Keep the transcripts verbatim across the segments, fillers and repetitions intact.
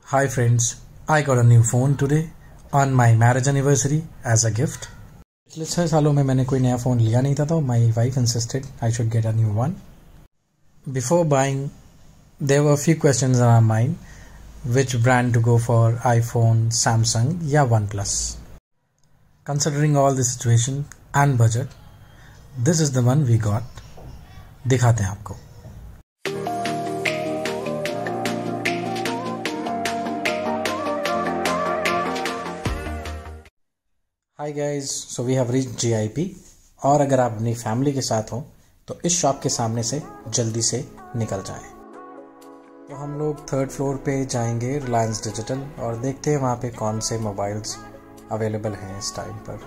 Hi friends, I got a new phone today on my marriage anniversary as a gift. पिछले छः सालों में मैंने कोई नया फ़ोन लिया नहीं था तो my wife insisted I should get a new one. Before buying, there were a few questions in our mind. Which brand to go for, iPhone, Samsung या OnePlus? Considering all the situation and budget, this is the one we got. दिखाते हैं आपको. Hi guys, so we have reached G I P और अगर आप अपनी family के साथ हो तो इस शॉप के सामने से जल्दी से निकल जाएं. तो हम लोग थर्ड फ्लोर पे जाएंगे रिलायंस डिजिटल और देखते हैं वहाँ पे कौन से मोबाइल्स अवेलेबल हैं इस टाइम पर.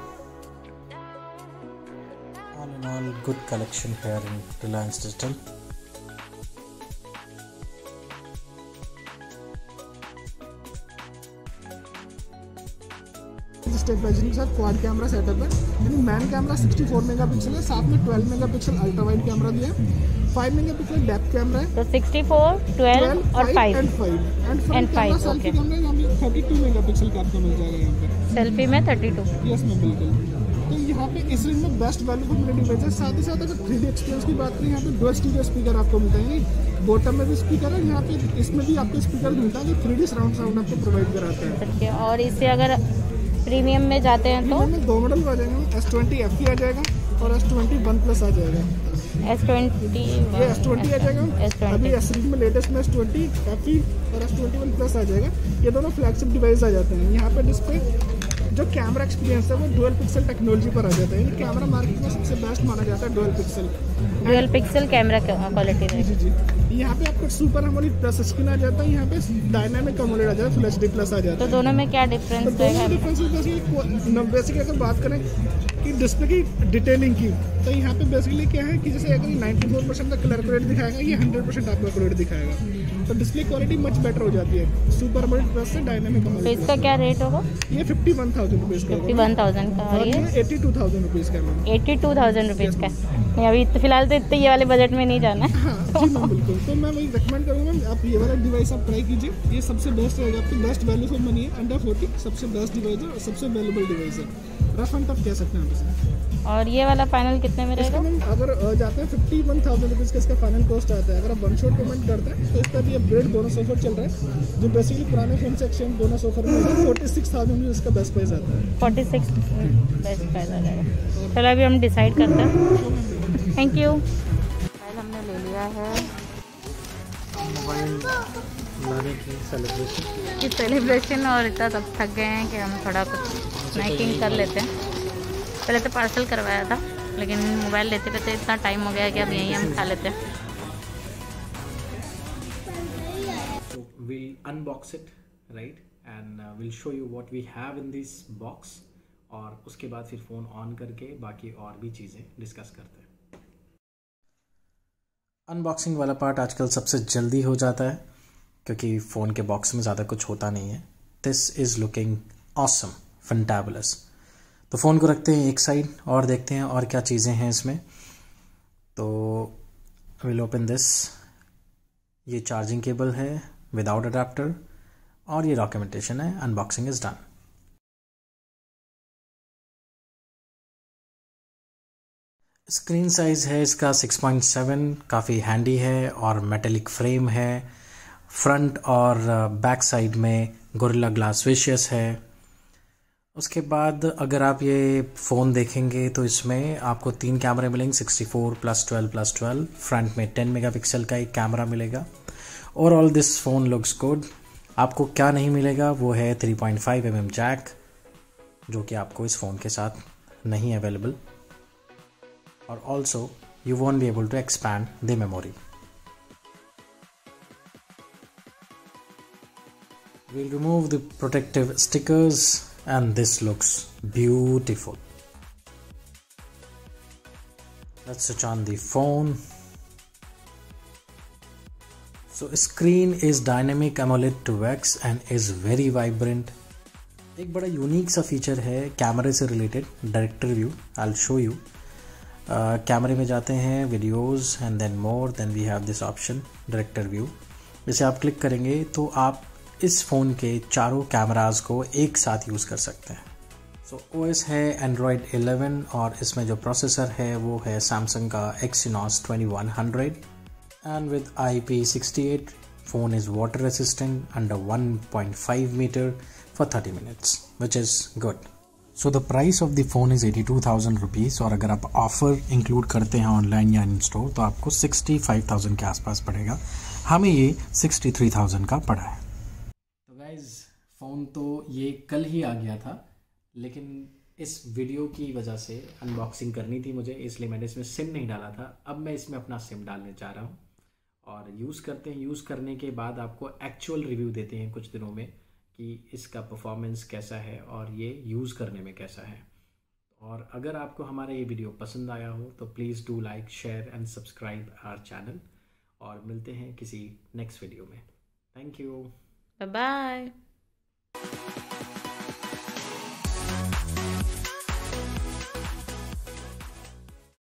All in all good collection here in Reliance Digital. Stabiliser के साथ क्वाड कैमरा सेटअप है, यानी main camera sixty four megapixel है, साथ में twelve megapixel ultra wide camera दिया है, फाइव मेगापिक्सल डेप्थ कैमरा है. तो सिक्सटी फोर, ट्वेल्व और five and five and front camera selfie camera यहाँ पे थर्टी टू मेगापिक्सल का आपको मिल जाएगा. यहाँ पे सेल्फी में थर्टी टू. यस मैम, बिल्कुल. तो यहाँ पे इस रेंज में best value for money device है. साथ ही साथ अगर थ्री डी एक्सपीरियंस की बात करें, यहाँ पे दो स्टीरियो स्पीकर आपको मिलता है. बॉटम में भी स्पीकर है, यहाँ पे इसमें भी आपको स्पीकर मिलता है जो थ्री डी सराउंड साउंड आपको प्रोवाइड कराता है. और इससे अगर प्रीमियम में जाते हैं तो में दो मॉडल आ जाएंगे. एस ट्वेंटी एफ ई आ जाएगा और एस ट्वेंटी वन प्लस आ जाएगा. एस ट्वेंटी ये एस ट्वेंटी आ जाएगा. अभी एस सीरीज में लेटेस्ट में एस ट्वेंटी एफ ई और एस ट्वेंटी वन प्लस आ जाएगा. ये दोनों फ्लैगशिप डिवाइस आ जाते हैं. यहाँ पे डिस्प्ले जो कैमरा एक्सपीरियंस है वो डुअल पिक्सल टेक्नोलॉजी पर आ जाता है. कैमरा मार्केट में सबसे बेस्ट माना जाता है dual pixel. Dual pixel camera quality है. जी जी. यहाँ पे आपको सुपर एमोलेड प्लस स्क्रीन आ जाता है. यहाँ पे डायनामिक एमोलेड आ जाता है, फुल एच डी प्लस आ जाता है. तो दोनों में क्या डिफरेंस है? दोनों डिफरेंस बेसिकली अगर बात करें कि डिस्प्ले की डिटेलिंग की, तो यहाँ पे बेसिकली क्या है कि जैसे अगर नाइंटी फोर परसेंट का कलर क्वालिटी दिखाएगा, ये हंड्रेड परसेंट आपका क्वालिटी दिखाएगा. तो डिस्प्ले क्वालिटी मच बेटर हो जाती है सुपर एमोलेड प्लस से डायनामिक एमोलेड. तो इसका क्या रेट होगा? ये फिफ्टी वन थाउजेंड रुपीज़ का. फिफ्टी वन थाउजेंड का. और ये एटी टू थाउजेंड रुपीज़ का. एटी टू थाउजेंड रुपीज़ का. नहीं, अभी तो फिलहाल तो इतने ये वाले बजट में नहीं जाना है. हाँ जी मैम, बिल्कुल. तो मैं वही रिकमेंड करूँगा मैम, आप ये वाला डिवाइस आप ट्राई कीजिए. ये सबसे बेस्ट रहेगा, आपकी बेस्ट वैल्यू फॉर मनी है. अंडर फोर्टी सबसे बेस्ट डिवाइस है और सबसे अवेलेबल डिवाइस है. रफ एंड टफ कह सकते हैं आप इसे. और ये वाला फाइनल कितने में रहेगा? अगर जाते हैं फिफ्टी वन थाउजेंड रुपीज़ का इसका फाइनल कॉस्ट आता है. अगर आप वन शॉट पेमेंट करते हैं तो इसका भी अपग्रेड बोनस ऑफर चल रहा है, जो बेसिकली पुराने फोन से एक्सचेंज बोनस ऑफर में फोर्टी सिक्स थाउजेंड में इसका बेस्ट प्राइस आता है. फोर्टी सिक्स बेस्ट प्राइस आ जाएगा. चलो अभी हम डिसाइड करते हैं. Thank you. मोबाइल हमने ले लिया है. मोबाइल लाने की सेलिब्रेशन की सेलिब्रेशन और इतना सब थक गए हैं कि हम थोड़ा कुछ स्नैकिंग कर लेते हैं. पहले तो पार्सल करवाया था, लेकिन मोबाइल लेते लेते इतना टाइम हो गया कि अब यहीं हम खा लेते हैं. So we'll unbox it, right? And uh, we'll show you what we have in this box. और उसके बाद फिर फ़ोन ऑन करके बाकी और भी चीज़ें डिस्कस करते हैं. अनबॉक्सिंग वाला पार्ट आजकल सबसे जल्दी हो जाता है क्योंकि फ़ोन के बॉक्स में ज़्यादा कुछ होता नहीं है. This is looking awesome, fantabulous. तो फ़ोन को रखते हैं एक साइड और देखते हैं और क्या चीज़ें हैं इसमें. तो विल ओपन दिस. ये चार्जिंग केबल है विदाउट अडाप्टर और ये डॉक्यूमेंटेशन है. Unboxing is done. Screen size है इसका सिक्स पॉइंट सेवन, काफ़ी हैंडी है और मेटेलिक फ्रेम है. फ्रंट और बैक साइड में गोरिल्ला ग्लास विशियस है. उसके बाद अगर आप ये फ़ोन देखेंगे तो इसमें आपको तीन कैमरे मिलेंगे, sixty four plus twelve plus twelve. Front में टेन मेगापिक्सल का एक कैमरा मिलेगा. Overall this phone looks good. आपको क्या नहीं मिलेगा वो है three point five m m jack, जो कि आपको इस फ़ोन के साथ नहीं अवेलेबल. और also you won't be able to expand the memory. We'll remove the protective stickers and this looks beautiful. Let's switch on the phone. So screen is dynamic AMOLED two X and is very vibrant. एक बड़ा unique सा feature है कैमरे से related, director view. I'll show you. कैमरे में जाते हैं, videos and then more, then we have this option director view. जैसे आप क्लिक करेंगे तो आप इस फ़ोन के चारों कैमरास को एक साथ यूज़ कर सकते हैं। सो ओएस है एंड्रॉयड इलेवन और इसमें जो प्रोसेसर है वो है सैमसंग का Exynos twenty one hundred and with I P sixty eight phone is water resistant under one point five meter for thirty minutes, which is good. So the price of the phone is eighty-two thousand rupees और अगर आप offer include करते हैं online या इन store तो आपको sixty-five thousand के आसपास पड़ेगा। हमें ये sixty-three thousand का पड़ा है। तो गाइज फ़ोन तो ये कल ही आ गया था, लेकिन इस वीडियो की वजह से अनबॉक्सिंग करनी थी मुझे, इसलिए मैंने इसमें सिम नहीं डाला था। अब मैं इसमें अपना सिम डालने जा रहा हूँ और यूज़ करते हैं। यूज़ करने के बाद आपको एक्चुअल रिव्यू देते हैं कुछ दिनों में कि इसका परफॉर्मेंस कैसा है और ये यूज़ करने में कैसा है। और अगर आपको हमारा ये वीडियो पसंद आया हो तो please do like, share and subscribe our channel और मिलते हैं किसी नेक्स्ट वीडियो में। Thank you, bye bye.